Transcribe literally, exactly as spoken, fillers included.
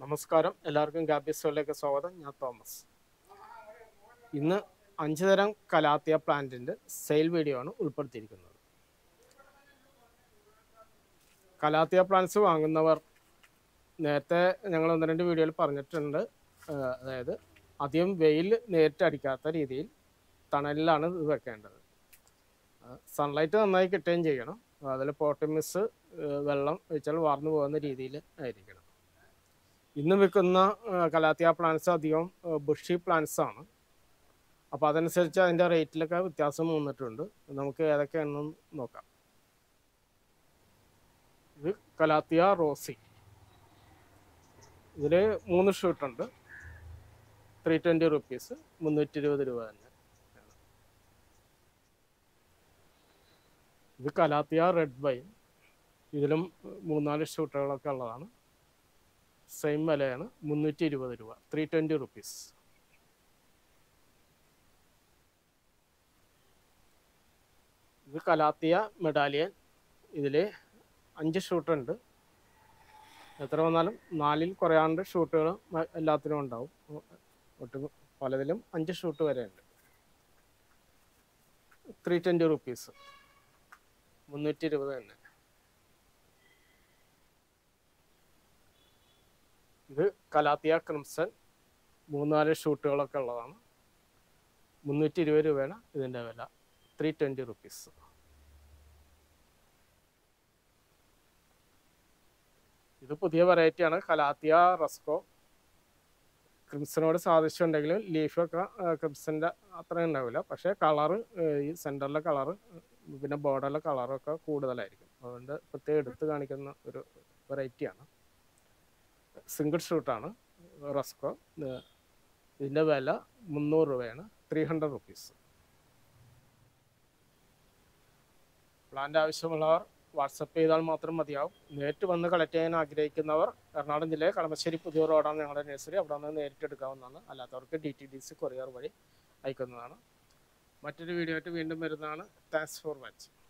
നമസ്കാരം, എല്ലാവർക്കും ഗാബിസോയിലേക്ക് സ്വാഗതം. ഞാൻ തോമസ്. ഇന്ന് അഞ്ച് തരം കലാത്തിയ പ്ലാന്റിൻ്റെ സെയിൽ വീഡിയോ ആണ് ഉൾപ്പെടുത്തിയിരിക്കുന്നത്. കലാത്തിയ പ്ലാന്റ്സ് വാങ്ങുന്നവർ നേരത്തെ ഞങ്ങൾ ഒന്ന് രണ്ട് വീഡിയോയിൽ പറഞ്ഞിട്ടുണ്ട്. അതായത് അധികം വെയിൽ നേരിട്ട് അടിക്കാത്ത രീതിയിൽ തണലിലാണ് ഇത് വെക്കേണ്ടത്. സൺലൈറ്റ് നന്നായി കിട്ടുകയും ചെയ്യണം. അതിൽ പോട്ടമിസ് വെള്ളം ഒഴിച്ചാൽ വാർന്നു പോകുന്ന രീതിയിൽ ആയിരിക്കണം. ഇന്ന് വിൽക്കുന്ന കലാത്തിയ പ്ലാന്റ്സ് അധികം ബുഷി പ്ലാന്റ്സ് ആണ്. അപ്പോൾ അതനുസരിച്ച് അതിൻ്റെ റേറ്റിലൊക്കെ വ്യത്യാസം വന്നിട്ടുണ്ട്. നമുക്ക് ഏതൊക്കെയാണെന്ന് നോക്കാം. ഇത് കലാത്തിയ റോസി. ഇതിൽ മൂന്ന് ഷൂട്ടുണ്ട്. ത്രീ ട്വൻറ്റി റുപ്പീസ്, മുന്നൂറ്റി ഇരുപത് രൂപ തന്നെ. ഇത് കലാത്തിയ റെഡ് വൈൻ. ഇതിലും മൂന്നാല് ഷൂട്ടുകളൊക്കെ ഉള്ളതാണ്. സെയിം വിലയാണ്, മുന്നൂറ്റി ഇരുപത് രൂപ, ത്രീ ട്വൻറ്റി റുപ്പീസ്. ഇത് കലാത്തിയ മെഡാലിയൻ. ഇതിൽ അഞ്ച് ഷൂട്ടുണ്ട്. എത്ര വന്നാലും നാലിൽ കുറയാണ്ട് ഷൂട്ടുകൾ എല്ലാത്തിനും ഉണ്ടാവും. ഒട്ടും പലതിലും അഞ്ച് ഷൂട്ട് വരെ ഉണ്ട്. ത്രീ ട്വൻറ്റി റുപ്പീസ്, മുന്നൂറ്റി ഇരുപത് തന്നെ. ഇത് കലാത്തിയ ക്രിംസൺ. മൂന്നാല് ഷൂട്ടുകളൊക്കെ ഉള്ളതാണ്. മുന്നൂറ്റി ഇരുപത് രൂപയാണ് ഇതിൻ്റെ വില, ത്രീ ട്വൻറ്റി റുപ്പീസ്. ഇത് പുതിയ വെറൈറ്റിയാണ്, കലാത്തിയ റസ്കോ. ക്രിംസനോട് സാദൃശ്യം ഉണ്ടെങ്കിലും ലീഫൊക്കെ ക്രിംസൻ്റെ അത്ര ഉണ്ടാവില്ല. പക്ഷേ കളറ്, ഈ സെൻറ്ററിലെ കളറ് പിന്നെ ബോർഡറിലെ കളറൊക്കെ കൂടുതലായിരിക്കും. അതുകൊണ്ട് പ്രത്യേകം എടുത്ത് കാണിക്കുന്ന ഒരു വെറൈറ്റിയാണ്. സിംഗിൾ ഷൂട്ടാണ് റസ്കോ. ഇതിൻ്റെ വില മുന്നൂറ് രൂപയാണ്, ത്രീ ഹൺഡ്രഡ് റുപ്പീസ്. പ്ലാന്റ് ആവശ്യമുള്ളവർ വാട്സപ്പ് ചെയ്താൽ മാത്രം മതിയാവും. നേരിട്ട് വന്ന് കളക്ട് ചെയ്യാൻ ആഗ്രഹിക്കുന്നവർ എറണാകുളം ജില്ലയിലെ കളമശ്ശേരി പുതിയ റോഡാണ് ഞങ്ങളുടെ നഴ്സറി. അവിടെ നിന്ന് നേരിട്ട് എടുക്കാവുന്നതാണ്. അല്ലാത്തവർക്ക് D T D C courier വഴി അയക്കുന്നതാണ്. മറ്റൊരു വീഡിയോ ആയിട്ട് വീണ്ടും വരുന്നതാണ്. Thanks for watching.